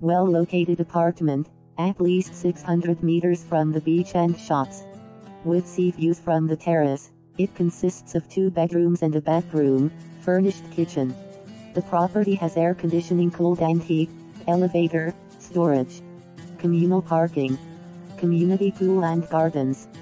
Well-located apartment, at least 600 meters from the beach and shops. With sea views from the terrace, it consists of 2 bedrooms and a bathroom, furnished kitchen. The property has air conditioning, cold and heat, elevator, storage, communal parking, community pool and gardens.